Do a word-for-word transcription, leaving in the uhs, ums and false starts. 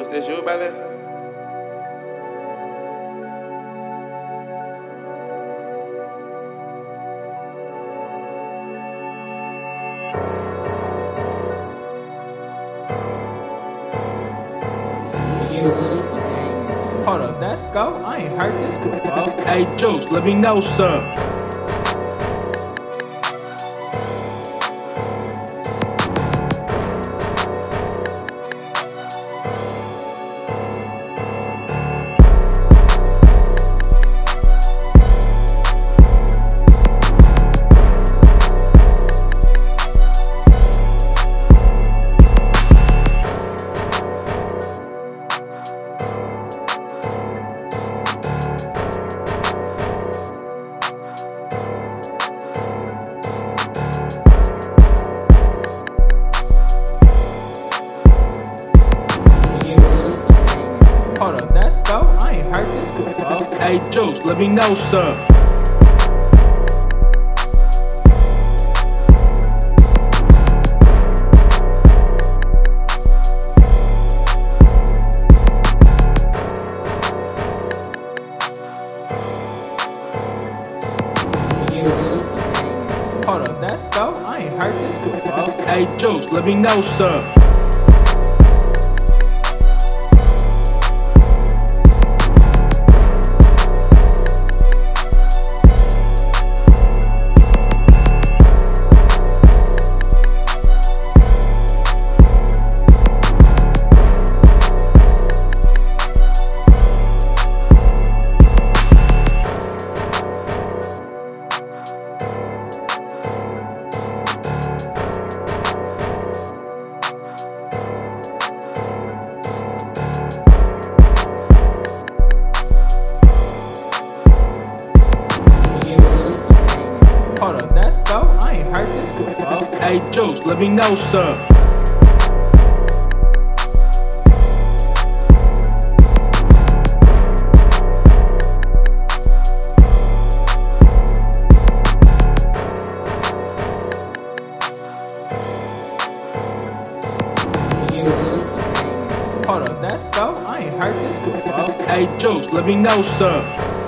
This you, brother? Hold up, that scope? I ain't heard this before. Hey Juce, let me know some. Hold up, that scope? I ain't heard this before. Hey Juce, let me know some. Hold up, that scope? I ain't heard this before. Hey Juce, let me know some. Hold up, that scope? I ain't heard this before. Hey Juce, let me know some. Hold up, that scope? I ain't heard this before. Hey Juce, let me know some.